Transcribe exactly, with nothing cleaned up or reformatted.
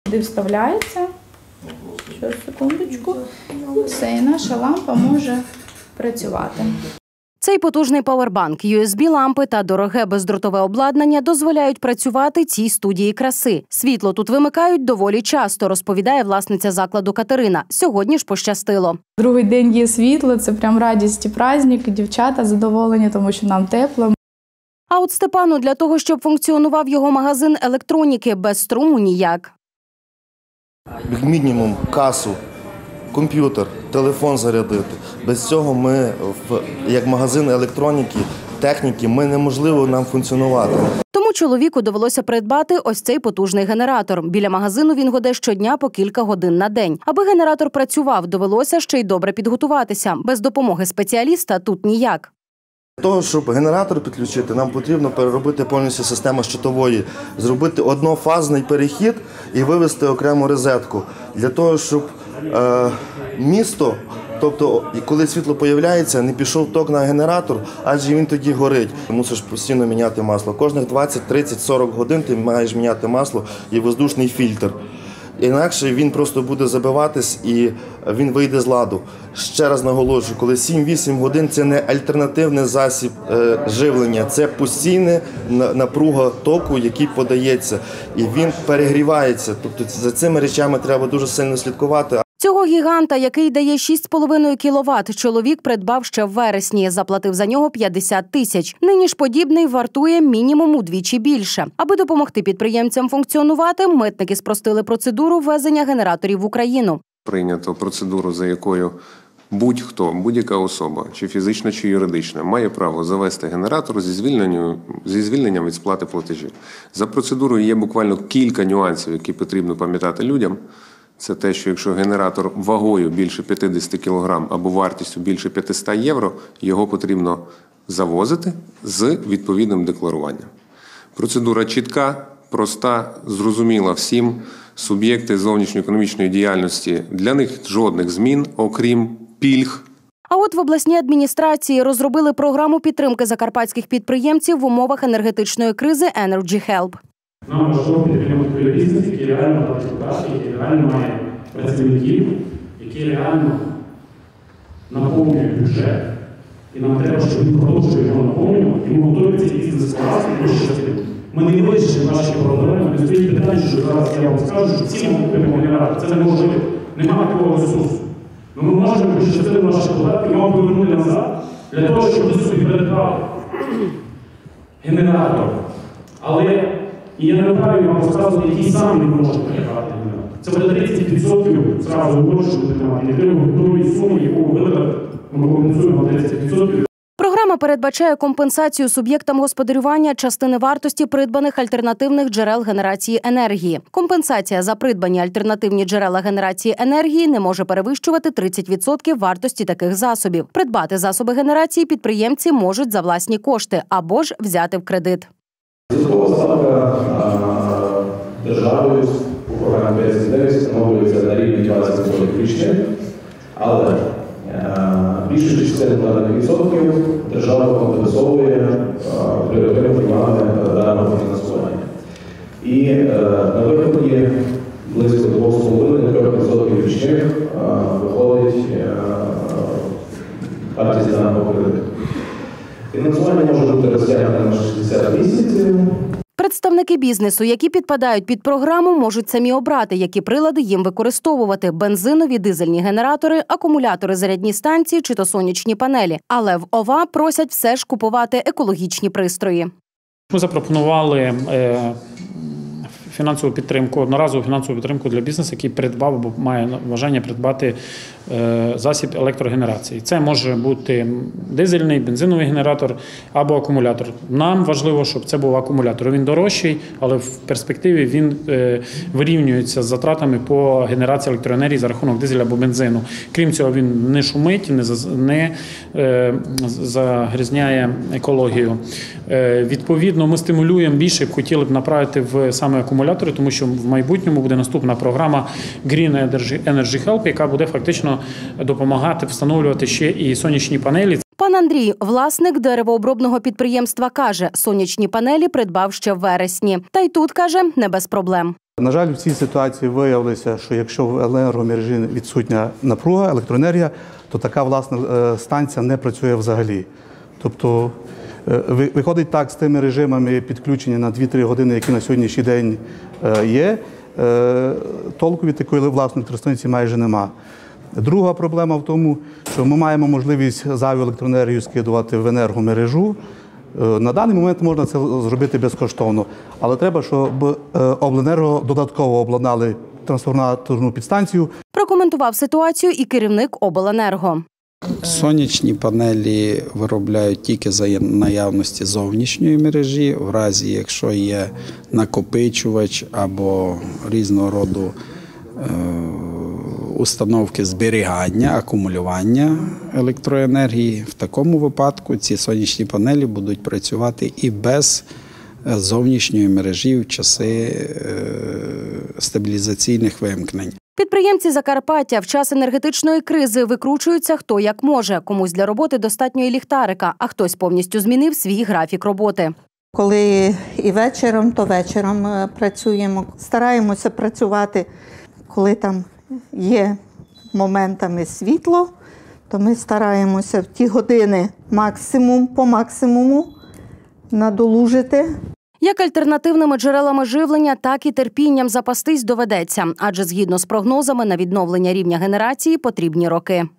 Сюди вставляється, ще секундочку, і все, і наша лампа може працювати. Цей потужний павербанк, ю ес бі-лампи та дороге бездротове обладнання дозволяють працювати цій студії краси. Світло тут вимикають доволі часто, розповідає власниця закладу Катерина. Сьогодні ж пощастило. Другий день є світло, це прям радість і праздник, дівчата задоволені, тому що нам тепло. А от Степану для того, щоб функціонував його магазин електроніки, без струму ніяк. Як мінімум касу, комп'ютер, телефон зарядити. Без цього ми, як магазин електроніки, техніки, ми неможливо нам функціонувати. Тому чоловіку довелося придбати ось цей потужний генератор. Біля магазину він гуде щодня по кілька годин на день. Аби генератор працював, довелося ще й добре підготуватися. Без допомоги спеціаліста тут ніяк. Для того, щоб генератор підключити, нам потрібно переробити повністю систему щитової, зробити однофазний перехід і вивести окрему розетку. Для того, щоб е, місто, тобто коли світло з'являється, не пішов ток на генератор, адже він тоді горить. Мусиш постійно міняти масло. Кожних двадцять, тридцять, сорок годин ти маєш міняти масло і воздушний фільтр. Інакше він просто буде забиватись і він вийде з ладу. Ще раз наголошую, коли сім-вісім годин – це не альтернативний засіб е, живлення, це постійна напруга току, який подається, і він перегрівається. Тобто за цими речами треба дуже сильно слідкувати. Цього гіганта, який дає шість з половиною кіловат, чоловік придбав ще в вересні. Заплатив за нього п'ятдесят тисяч. Нині ж подібний вартує мінімум удвічі більше. Аби допомогти підприємцям функціонувати, митники спростили процедуру ввезення генераторів в Україну. Прийнято процедуру, за якою будь-хто, будь-яка особа, чи фізична, чи юридична, має право завести генератор зі звільненням, зі звільненням від сплати платежів. За процедурою є буквально кілька нюансів, які потрібно пам'ятати людям. Це те, що якщо генератор вагою більше п'ятдесят кілограм або вартістю більше п'ятсот євро, його потрібно завозити з відповідним декларуванням. Процедура чітка, проста, зрозуміла всім. Суб'єкти зовнішньоекономічної діяльності, для них жодних змін, окрім пільг. А от в обласній адміністрації розробили програму підтримки закарпатських підприємців в умовах енергетичної кризи Energy Help. Нам важливо підтримати бізнес, який реально платить податки, який реально має працівників, який реально наповнює бюджет. І нам треба, щоб він продовжує його наповнювати, і ми готові цей бізнес скласти і розчастити. Ми не вирішимо наші проблеми, не стоїть питання, що зараз я вам скажу, що всі ми купимо генератор. Це неможливо. Немає такого ресурсу. Но ми можемо розчастити наші податки, ми вам повернути назад, для того, щоб ви собі придбали генератор. Але і я не вправі вам розказувати, який сам не може придбати генератор. Це буде тридцять відсотків зразу гроші будете мати. І треба готові суми, яку ви витратите, ми компенсуємо на тридцять відсотків. Програма передбачає компенсацію суб'єктам господарювання частини вартості придбаних альтернативних джерел генерації енергії. Компенсація за придбані альтернативні джерела генерації енергії не може перевищувати тридцять відсотків вартості таких засобів. Придбати засоби генерації підприємці можуть за власні кошти або ж взяти в кредит. Відсоткова ставка державою у програмі п'ять дев'ять встановлюється на рівні двадцять відсотків річних, але більше шістдесят відсотків держава компенсовує при отриманні даного фінансування. І на виході близько двох з половиною відсотків річних виходить вартість даного кредиту. Фінансування може бути розтягнуте на шістдесят місяців. Представники бізнесу, які підпадають під програму, можуть самі обрати, які прилади їм використовувати – бензинові, дизельні генератори, акумулятори, зарядні станції чи то сонячні панелі. Але в ОВА просять все ж купувати екологічні пристрої. Ми запропонували е, фінансову підтримку, одноразову фінансову підтримку для бізнесу, який придбав або має бажання придбати е, засіб електрогенерації. Це може бути дизельний, бензиновий генератор або акумулятор. Нам важливо, щоб це був акумулятор. Він дорожчий, але в перспективі він е, вирівнюється з затратами по генерації електроенергії за рахунок дизеля або бензину. Крім цього, він не шумить, не, не е, загрізняє екологію. Е, відповідно, ми стимулюємо більше, б хотіли б направити в саме акумулятори, тому що в майбутньому буде наступна програма Green Energy Help, яка буде фактично допомагати встановлювати ще і сонячні панелі. Пан Андрій, власник деревообробного підприємства, каже, сонячні панелі придбав ще в вересні. Та й тут, каже, не без проблем. На жаль, в цій ситуації виявилося, що якщо в енергомережі відсутня напруга, електроенергія, то така власна станція не працює взагалі. Тобто виходить так з тими режимами підключення на дві-три години, які на сьогоднішній день є, толку від такої власної електростанції майже нема. Друга проблема в тому, що ми маємо можливість зайву електроенергію скидувати в енергомережу. На даний момент можна це зробити безкоштовно, але треба, щоб обленерго додатково обладнали трансформаторну підстанцію. Прокоментував ситуацію і керівник обленерго. Сонячні панелі виробляють тільки за наявності зовнішньої мережі, в разі якщо є накопичувач або різного роду установки зберігання, акумулювання електроенергії. В такому випадку ці сонячні панелі будуть працювати і без зовнішньої мережі в часи стабілізаційних вимкнень. Підприємці Закарпаття в час енергетичної кризи викручуються хто як може. Комусь для роботи достатньо і ліхтарика, а хтось повністю змінив свій графік роботи. Коли і вечором, то вечором працюємо. Стараємося працювати, коли там є моментами світло, то ми стараємося в ті години максимум по максимуму надолужити. Як альтернативними джерелами живлення, так і терпінням запастись доведеться. Адже згідно з прогнозами на відновлення рівня генерації потрібні роки.